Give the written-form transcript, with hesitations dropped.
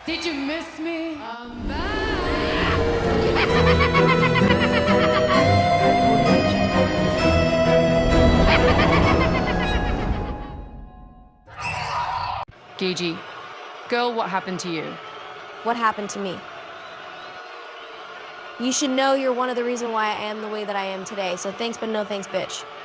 Did you miss me? I'm back. Gigi, girl, what happened to you? What happened to me? You should know you're one of the reasons why I am the way that I am today, so thanks but no thanks, bitch.